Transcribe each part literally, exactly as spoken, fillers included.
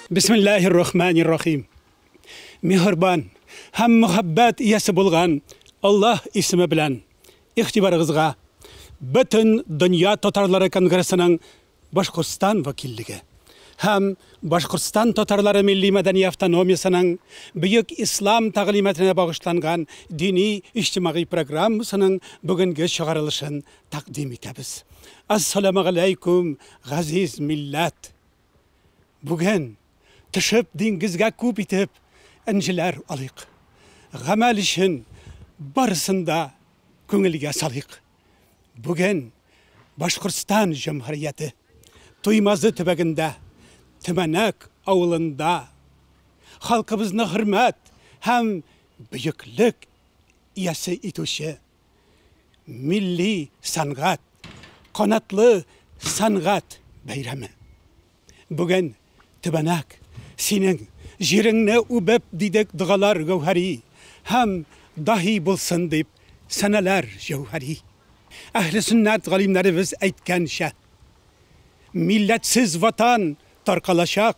Bismillahirrahmanirrahim. Mehriban ham muhabbat iyasi bo'lgan Alloh ismi bilan ixtiboringizga butun dunyo tatarlari kongressining Boshqirdiston vakilligi ham Boshqirdiston tatarlari milliy madaniy avtonomiyasining buyuk islom ta'limotine bag'ishlangan diniy ijtimoiy programmasining bugungi chiqarilishini taqdim etamiz. Assalomu alaykum aziz millat. Bugun tishib dengizga ko'p etib injilar olayq. G'amal ishin barisında ko'ngilga solayq. Bugun Boshqirdiston Jumhuriyati To'ymazi tubagida Timanak avulunda xalqimizni hurmat ham buyuklik iyasi etuvchi milliy san'at, qanotli san'at bayrami. Bugun Tibanak sening jiringni ubib didik dualar gavhari ham dahi bo'lsin deb sanalar javhari. Ahli sunnat g'alimlarimiz aytgancha millatsiz vatan tarqalashaq,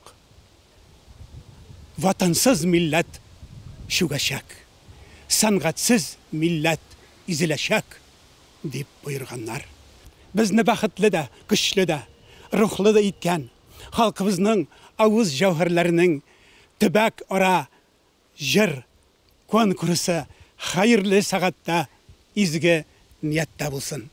vatansiz millat shugashaq, san'atsiz millat izilashaq deb buyurganlar. Bizni baxtli da, kuchli da, ruhli da etgan xalqimizning avuz javharlarining tibak ora jir konkursi xayrli saatda izgi niyatda bo'lsin.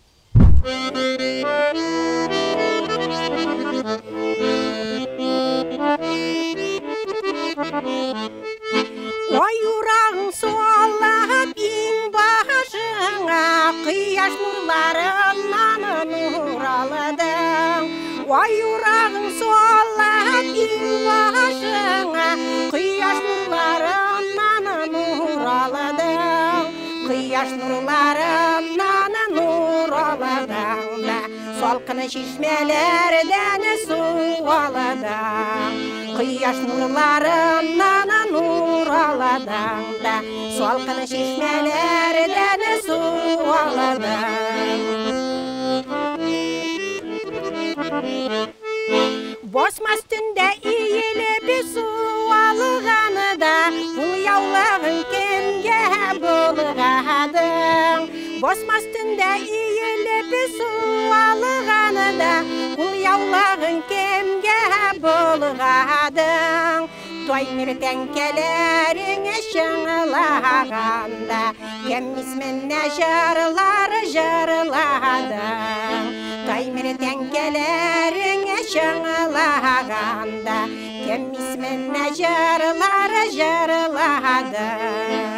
Oy yurağın soğalab in başına, Kıyaş nurlarından nur aladın. Oy yurağın soğalab in başına, Kıyaş nurlarından nur aladın. Kıyaş nurlarından nur aladın da, Salkın şişmelerden su aladın. Kıyaş nurlarından nur aladın da, Salkın şişmelerden su aladın. Bosma üstünde iyili bir su alığanı da, Bu yavlağın kimge bulğadın. Bosma üstünde iyili bir su alığanı da, Bu yavlağın kimge bulğadın. Toymirden kelerine şınlağanda, Kem isminne jarlar jarladın. Toymirden kelerine şınlağanda, Kem isminne jarlar jarladın.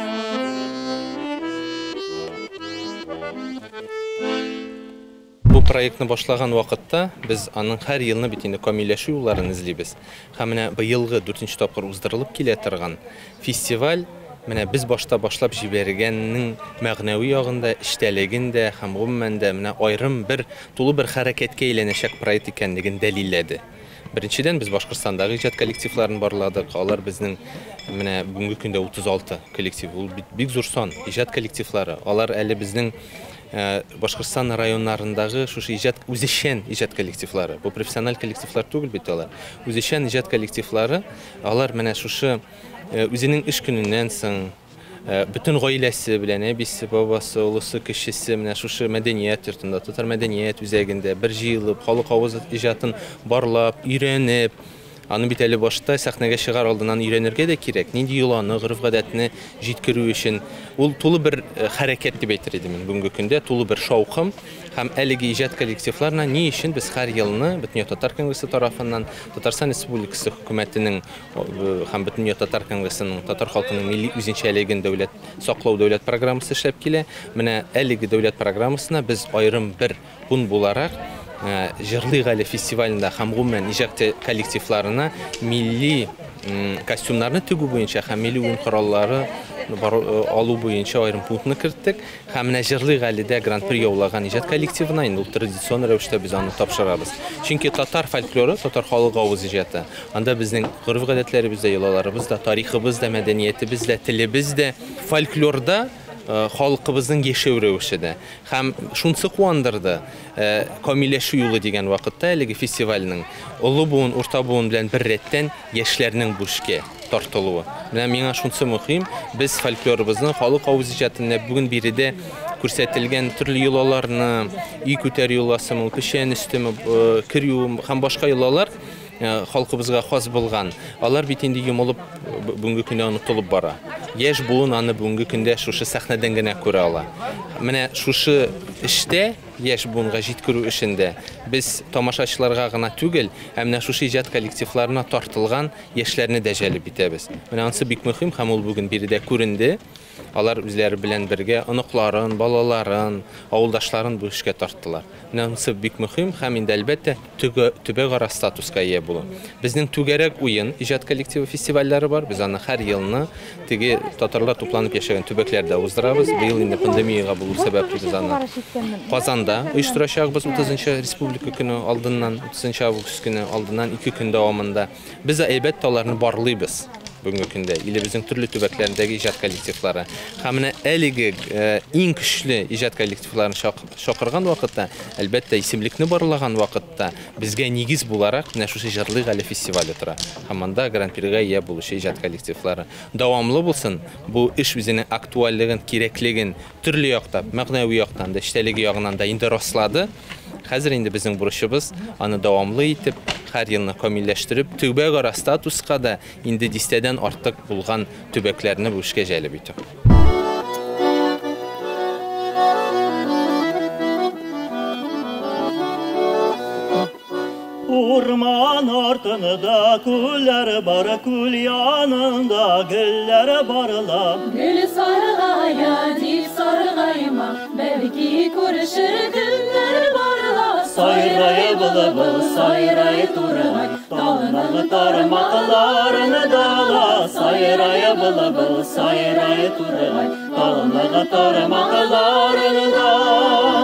Bu проектны башлаган вакытта без аның һәр елны битендә камилләшү юлларын эзлибез. Һәм менә быелгы дүртенче тапкыр уздырылып килә торган фестиваль менә без башта башлап җибәргәннең мәгънәви ягында, эштәлегендә һәм гомумән дә менә аерым бер тулы бер хәрәкәткә әйләнәчәк проект икәнлеген дәлилләде. Беренчедән без Башкортстандагы иҗат коллективларын барладык. Алар безнең менә бүгенге көндә утыз алты коллектив. Ул бик зур сан иҗат коллективлары. Алар әле безнең Башкортстан районнарындагы шушы иҗат үзешчән иҗат коллективлары. Бу профессиональ коллективлар түгел бит алар. Үзешчән иҗат коллективлары, алар менә шушы үзенең эш көненнән соң бөтен гаиләсе белән, әбисе, бабасы, улысы, кешесе менә шушы мәдәният йортында, татар мәдәният үзәгендә бер җыелып, халык авыз иҗатын барлап, өйрәнеп, аны бит әле башта сәхнәгә чыгар алдыннан өйрәнергә дә кирәк. Нинди юланы, гырыф-гадәтне җиткерү өчен ул тулы бер хәрәкәт дип әйтер идем мин бүгенге көндә, тулы бер шаукым. Һәм әлеге иҗат коллективларына ни өчен без һәр елны Бөтен татар конгрессы тарафыннан, Татарстан Республикасы хөкүмәтенең һәм Бөтен татар конгрессының татар халкының милли үзенчәлеген дәүләт саклау дәүләт программасы эшләп килә. Менә әлеге дәүләт программасына без аерым бер пун буларак Җырлый Гали фестивалендә һәм гомумән иҗат коллективларына милли костюмнарны тегү буенча һәм милли уен кораллары алу буенча аерым пунктны керттек. Һәм менә Җырлый Галидә гран-при яулаган иҗат коллективына инде ул традицион рәвештә без аны тапшырабыз. Чөнки татар фольклоры, татар халык авыз иҗаты. Анда безнең гырыф-гадәтләребез дә, йолаларыбыз да, тарихыбыз да, мәдәниятебез дә, телебез дә, фольклорда халкыбызның яшәү рәвешендә. Һәм шунысы куандырды. Камилләшү юлы дигән вакытта әлеге фестивальнең олы буын, урта буын белән бер рәттән яшьләрнең бу эшкә тартылуы. Менә миңа шунысы мөһим. Без фольклорыбызның халык авыз иҗатында бүген биредә күрсәтелгән төрле йолаларны, үй күтәр йоласымы, пешән өстеме, кер юым һәм башка йолалар халкыбызга хас булган. Алар бит инде юмылып бүгенге көндә онытылып бара. Яшь буын аны бүгенге көндә шушы сәхнәдән генә күрә ала. Менә шушы эштә яшь буынга җиткерү эшендә без тамашачыларга гына түгел, ә менә шушы иҗат коллективларына тартылган яшьләрне дә җәлеп итәбез. Менә анысы бик мөһим һәм ул бүген биредә күренде. Алар үзләре белән бергә оныкларын, балаларын, авылдашларын бу эшкә тарттылар. Менә анысы бик мөһим һәм инде әлбәттә төбәгара статуска ия булу. Безнең түгәрәк уен иҗат коллективы фестивальләре бар. Без аны һәр елны теге татарлар тупланып яшәгән төбәкләрдә уздырабыз. Быел инде пандемияга булу сәбәпле без аны Казанда оештырачакбыз утызынчы республика көне алдыннан, утызынчы август көне алдыннан ике көн дәвамында. Без әлбәттә аларны барлыйбыз. Бүгенге көндә илебезнең төрле төбәкләрендәге иҗат коллективлары. Һәм менә әлеге иң көчле иҗат коллективларын шакырган вакытта, әлбәттә исемлекне барлаган вакытта безгә нигез буларак менә шушы җырлык әле фестивале тора. Һәм анда гран-прига ия булучы иҗат коллективлары дәвамлы булсын. Бу эш үзенең актуальлыгын, кирәклеген төрле яктан, мәгънәви яктан да, эштәлеге ягыннан да инде раслады. Хәзер инде безнең бурычыбыз аны дәвамлы итеп, һәр елны камилләштереп, төбәгара статуска да инде дистәдән артык булган төбәкләрне бу эшкә җәлеп итү. Урман артында күлләр бар, күл янында гөлләр барла. Гүл саргая, дип саргайма, бәлки күрешер көннәр барла. Сайрай былы-был, сайрай тургай, талынагы тармакларны дала. Сайрай былы-был, сайрай тургай, талынагы тармакларны дала.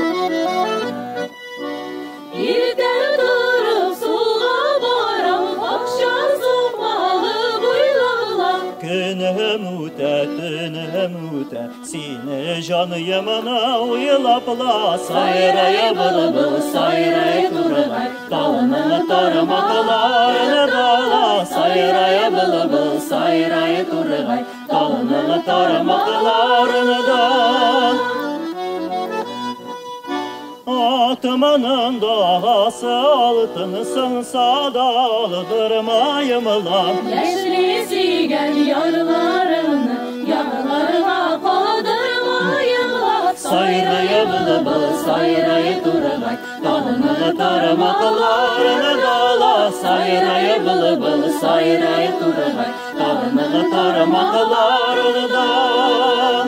Günüm üte, tünüm üte, seni canıyımına uyulapla. Sayraya bılı-bıl, sayraya turgay, dalını tarmaklarını dala. Sayraya bılı-bıl, sayraya turgay, dalını tarmaklarını dala. Atmanın dağası altını sınsa da aldırmayımla. Yaşlı sigen yarlarını yanlarına kaldırmayımla. Sayraya bılı-bıl, sayraya turgay, dalını tarmaklarını dala. Sayraya bılı-bıl, sayraya turgay, dalını tarmaklarını dala.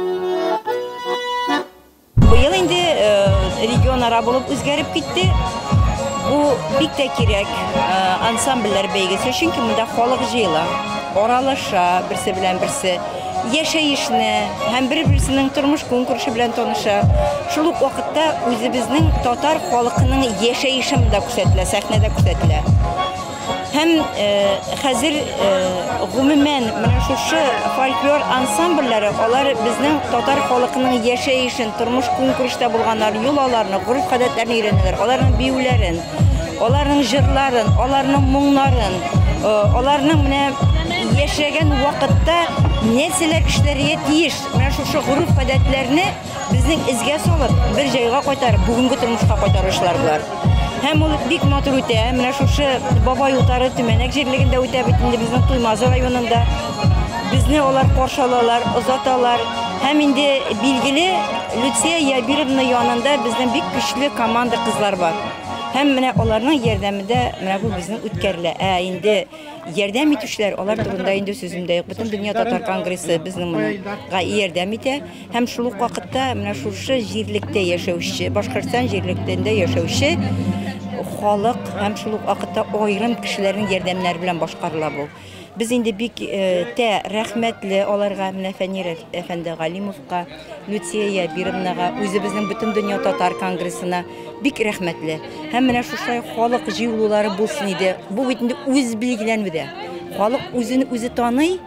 Bu yıl indi region ara bulup özgərib gitti. Bu bik de kirek ansambller beygesi. Çünkü bunda xalıq jıyla, oralaşa, birisi bilen birisi yaşayışını, hem bir-birisinin turmuş konkursu bilen tanışa. Şuluk vakitte özümüzün tatar xalqının yaşayışını da küsetlə, səhnədə küsetlə. Hem hazır gümümen şu folklor ansambulları, onlar bizden tatar halkının yaşayışın, turmuş konkursta bulganlar, yolalarını, grup kadetlerini öğrenirler. Onların biyulerin, onların jırların, onların mungların, onların yaşayan vakitte neseler işleriye deyiş. Şu grup kadetlerini bizden izge salıp bir jayga koytarıp, bugünkü turmuşka koytarışlarlar. Hem ol bik matır öte, менә шушы Бабай утары Төмәнәк җирлегендә үтә бит инде безнең Туймазы районында. Безне алар каршылалар, озаталар. Һәм инде билгеле Люция Ябировна янында безнең бик көчле команда кызлар бар. Һәм менә аларның ярдәмендә менә бу безнең үткәрелә. Ә инде ярдәм итүчләр, алар турында инде сүземдә юк. Бөтен дөнья татар конгрессы безнең ярдәм итә. Һәм шул ук вакытта менә шушы җирлектә яшәүче, Башкортстан җирлектендә яшәүче халык һәм шул ук вакытта аерым кешеләрнең ярдәмнәре белән башкарыла бу. Biz indi bik tə rəhmətli onlarga менә Фәнир әфәнде Галимовка, Люция Ябировнаға, үзебезнең бөтен дөнья татар конгрессына бик рәхмәтле. Һәм менә шушы халык җыелулары булсын иде. Бу бит инде үз билгеләнүдә. Халык үзен үзе таный,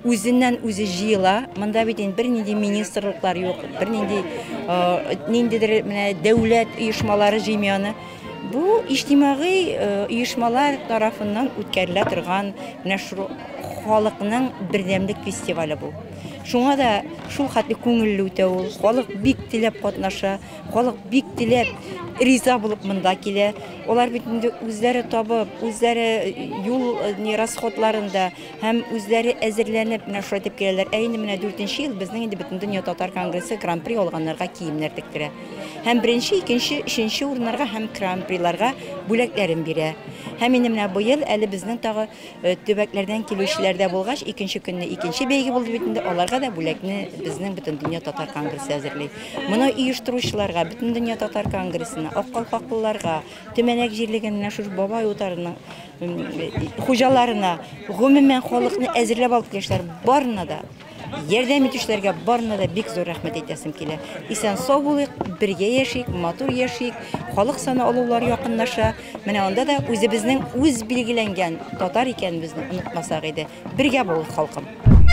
үзеннән үзе җыела. Монда бит инде бернинди министрлыклар юк, бернинди ниндидер менә дәүләт оешмалары җыймый. Бу иҗтимагый оешмалар тарафыннан үткәрелә торган менә шул халыкның бердәмлек фестивале бу. Шуңа да шул хәтле күңелле үтә ул. Халык бик теләп катнаша, халык бик теләп риза булып монда килә. Олар бит инде үзләре табып, үзләре юл расходларында һәм үзләре әзерләнеп менә шулай дип киләләр. Ә инде менә дүртенче ел безнең инде бөтен дөнья татар конгрессы гран-при алганнарга киемнәр тектерә. Һәм беренче, икенче, өченче урыннарга һәм гран-приларга бүләкләрен бирә. Һәм инде менә бу ел әле безнең тагы төбәкләрдән килүчеләрдә булгач, икенче көнне икенче бәйге булды бит инде. Аларга да бүләкне безнең бөтен дөнья татар конгрессы әзерли. Моны оештыручыларга, бөтен дөнья татар конгрессына, ак калфаклыларга, Төмәнәк җирлеген менә шул бабай утарының хуҗаларына, гомумән халыкны әзерләп алып киләләр. Барына да ярдәм итүчеләргә барына да бик зур рәхмәт әйтәсем килә. Исән сау булыйк, бергә яшик, матур яшик, халык саны алулар якынлаша. Менә анда да үзебезнең үз билгеләнгән татар икәнебезне онытмасак иде. Бергә булыйк, халкым.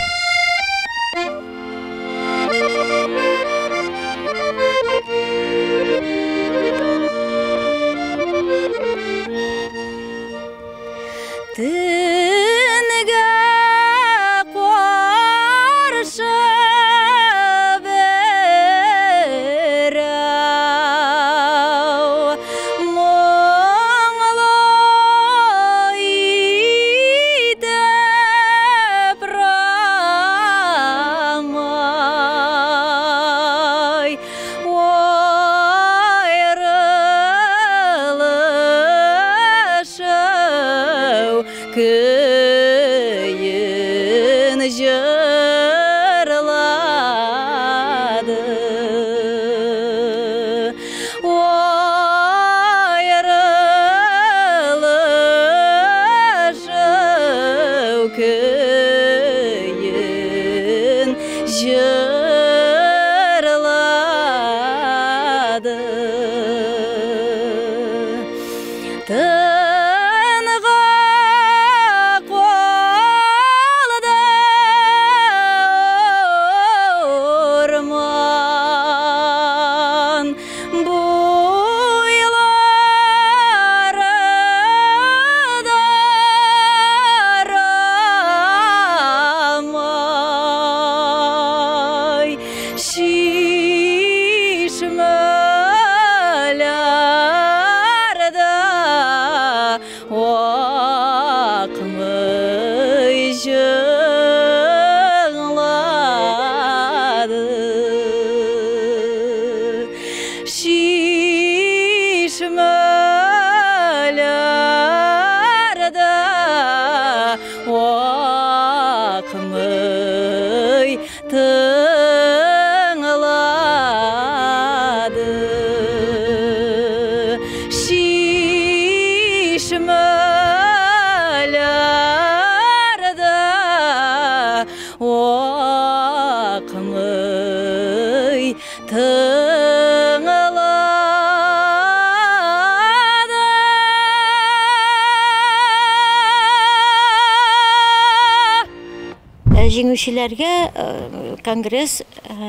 Җиңүчеләргә конгресс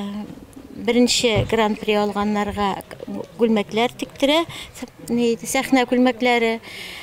беренче гран-при алганнарга күлмәкләр тиктерә, сәхнә күлмәкләре.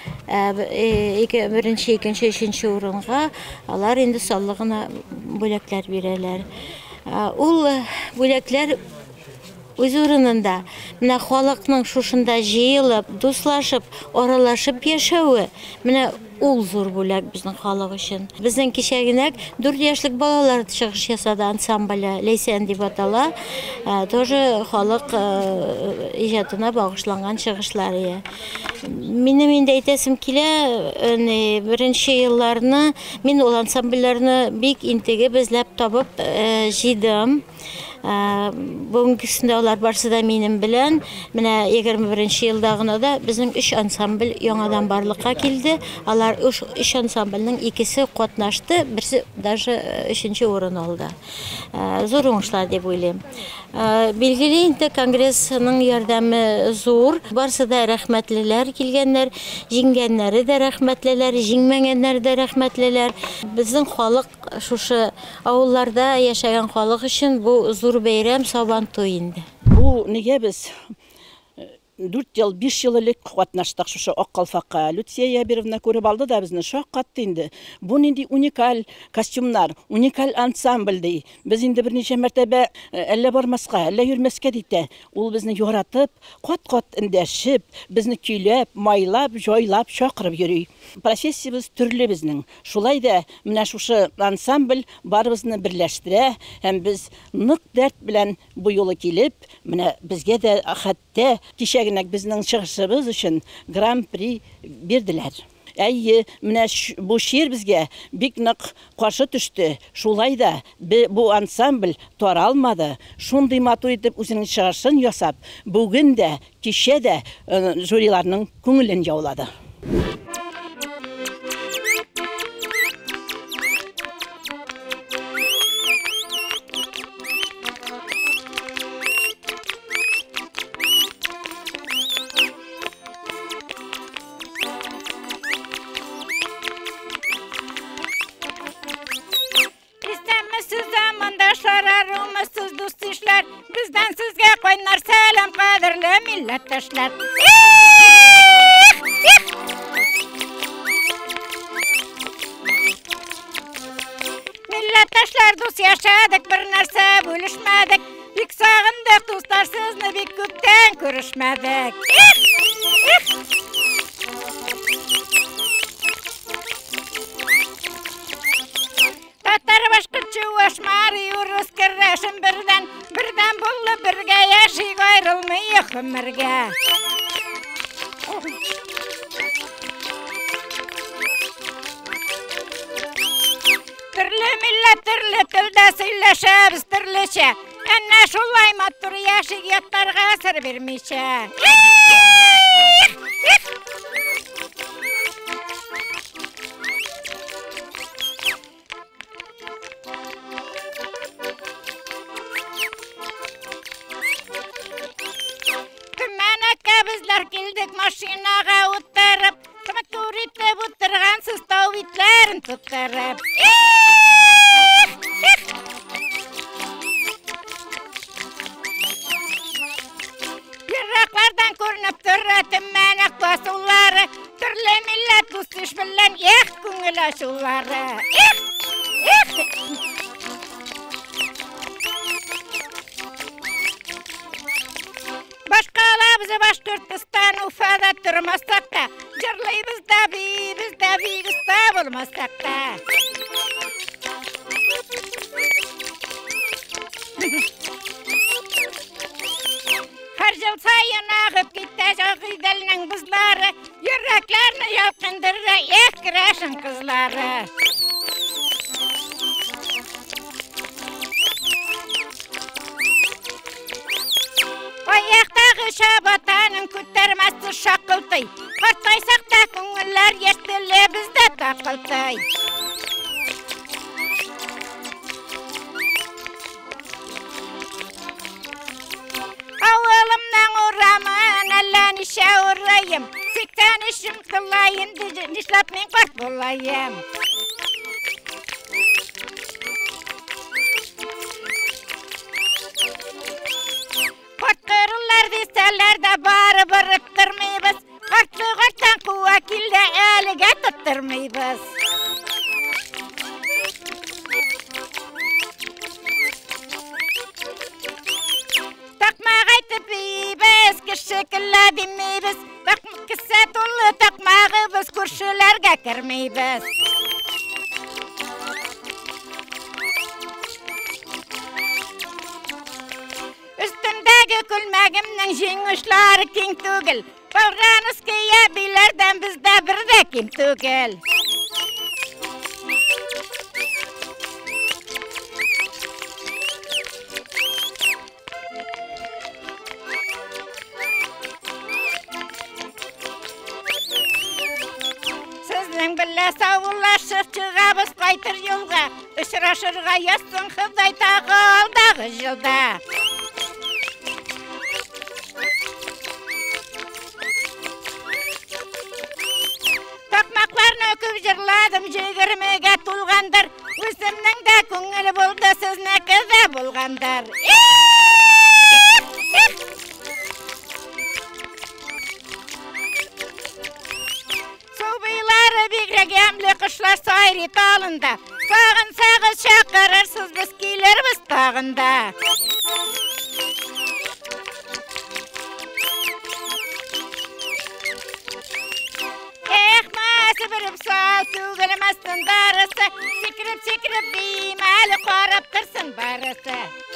Беренче, икенче, өченче урынга алар инде саллы гына бүләкләр бирәләр. Ул бүләкләр үз урынында менә халыкның шушында җыелып, дуслашып, аралашып яшәве, менә ул зур бүләк безнең халык өчен. Безнең кичәгенәк дүрт яшьлек балалар чыгыш ясады ансамбле, Ләйсән дип атала. Тоже халык иҗатына багышланган чыгышлар. Минем инде әйтәсем килә, беренче елларны мин ул ансамбльләрне бик интегеп эзләп табып җыйдым. Бүгенгесендә алар барсы да минем белән. Менә егерме беренче елда гына да безнең өч ансамбль яңадан барлыкка килде. Алар өч ансамбльнең икесе катнашты, берсе даже өченче урын алды. Зур уңышлар дип уйлыйм. Билгеле инде конгрессның ярдәме зур. Барсы да рәхмәтлеләр рәхмәтләр килгәннәр, җиңгәннәре дә рәхмәтлеләр, җиңмәгәннәре дә рәхмәтлеләр. Безнең халык, шушы авылларда яшәгән халык өчен бу зур бәйрәм, Сабан туй инде. Бу нигә без дүрт ел, биш ел элек катнаштык шушы Ак калфакка. Люция Ябировна күреп алды да безне шаккатты инде. Бу нинди уникаль костюмнар, уникаль ансамбль ди. Без инде берничә мәртәбә әллә бармаска, әллә йөрмәскә дитә. Ул безне яратып, кат-кат эндәшеп, безне көйләп, майлап, җайлап чакырып йөри. Профессиябез төрле безнең. Шулай да менә шушы ансамбль барыбызны берләштерә һәм без нык дәрт белән бу юлы килеп, менә безгә дә хәтта кичә безнең чыгышыбыз өчен гран-при бирделәр. Әйе, менә бу шир безгә бик нык каршы төште. Шулай да бу ансамбль таралмады. Шундый матур итеп үзенең чыгышын ясап, бүген дә, кичә дә жюриларның күңелен яулады. Bizden sizge koynar selam kadirli milletteşler. Milletteşler dost yaşadık, bir narsa bölüşmedik. Bik sağındık dostlar, sizni bik köpten görüşmedik. Tatar başkıçı ulaşmari urus kirreşim birden, birden bullu birge yaşayık ayrılmayı ömürge. Türlü millet türlü tilde söyleşebiz türlüçe. Enne şullay mattur yaşayık yatlarga sır vermişe. Bizler geldik maşinaga oturup, traktoritle oturgan siz tavitlerin tuturup. Yırraklardan görünüp durratım menek basılları, türlü millet kustuş bilen eh küngül aşılları. Başkalar bize Başkürtistan Ufa'da durmasak da, cırlaybız da biz de biz de bulmasak da. Her yıl sayın ağıp gidecek gidelinin buzları, yüreklerini yalkındırır eh kireşin kızları. Ayaktaki şabatanın küttermesi şakıltay. Kartaysak da küngüller yeştili bizde takıltay. Avılımdan uğraman Allah nişe uğrayım. Sikten işim kılayın nişlap min kart bulayım. Kırırlar deseler de bari bırıttırmayız. Kartlı karttan kuvakilde elige tutturmayız. Takmağa aytıp iyimiz, kişikilla demeyiz. Kısa dolu takmağımız kurşularga kirmeyiz. Üstümdeki külmegimnin jinguşları king tugil. Balranız kiye bilerden bizde bir de kim tugil. Sizden bile savullaşıp çıgabız kaytır yolga. Işıraşırga yazsın kızday tağı aldağı yılda. Балдарым жегірмеге тұлғандар, өсімнің де көңілі болды, сізнекі де болғандар. Собайлары бигрек әмлі қышлар сайры талында, сағын сағыз шақырырсыз біз келербіз тағында. Sağ tügülüm astın darısı, sikirip sikirip beyimeli qarab tırsın barısı.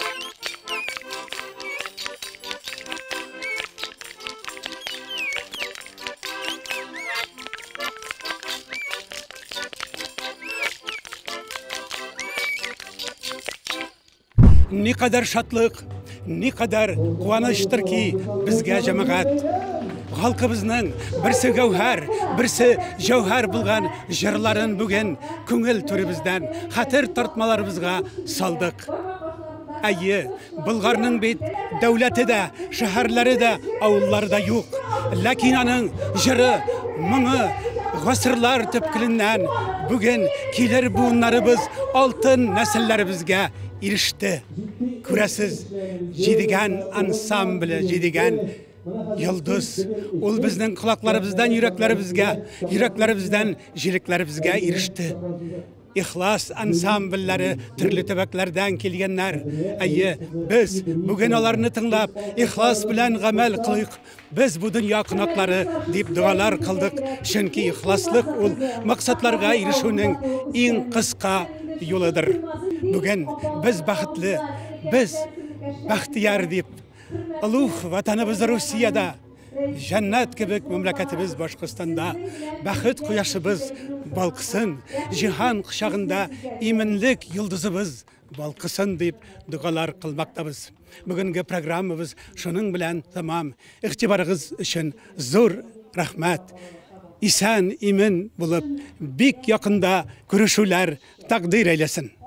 Ne kadar şatlık, ne kadar kuvanaştır ki bizge cemaat. Halkımızның бірсі гәүһәр, бірсі жауһар булган жырларын бүген күңел түрібізден, хатыр тартмаларыбызга салдык. Әйе, Булгарның бит дәүләте дә, шәһәрләре дә, авыллары да юк. Ләкин аның жыры, моңы гасырлар төпкеленнән бүген килер буыннарыбыз, алтын нәселләребезгә иреште. Күрәсез, җидегән ансамбле, җидегән Yıldız, ol bizden kulaklarımızdan yüreklerimizge, yüreklerimizden jiliklerimizge erişti. İhlas ansambelleri türlü tebeklerden kelgenler. Ayı, biz bugün onlarını tınlap, ihlas bilen gamel kılık. Biz bu dünya kınakları deyip dualar kıldık. Çünkü ihlaslık ol maksatlarga erişunin en kıska yoludur. Bugün biz baxtlı, biz baxtiyar deyip Aluf vatanımız Rusya'da, cennet gibi memleketimiz Başkıstan'da, baxıt kuyaşımız balkısın, cihan kuşağında iminlik yıldızımız balkısın deyip dualar kılmaktayız. Bugünkü programımız şunun bilen tamam. İhtibarınız için zor rahmet. İsen imin bulup, bik yakında görüşüler takdir eylesin.